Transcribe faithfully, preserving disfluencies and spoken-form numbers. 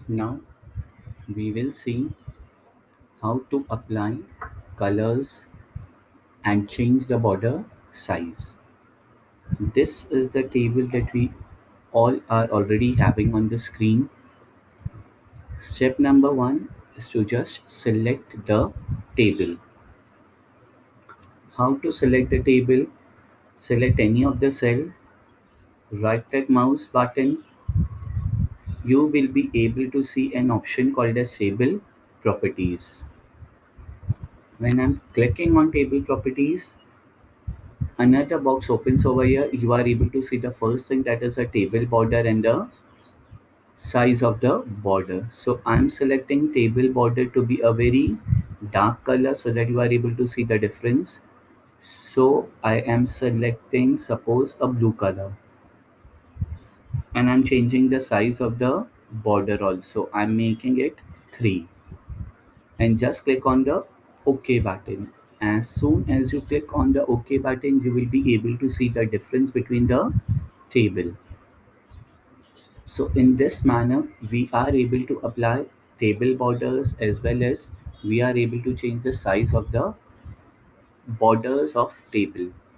Now we will see how to apply colors and change the border size. This is the table that we all are already having on the screen. Step number one is to just select the table. How to select the table? Select any of the cell, right click mouse button. You will be able to see an option called as table properties. When I'm clicking on table properties, another box opens over here. You are able to see the first thing, that is a table border and the size of the border. So I'm selecting table border to be a very dark color so that you are able to see the difference. So I am selecting, suppose, a blue color, and I'm changing the size of the border also. I'm making it three, and just click on the OK button. As soon as you click on the OK button, you will be able to see the difference between the table. So in this manner, we are able to apply table borders, as well as we are able to change the size of the borders of table.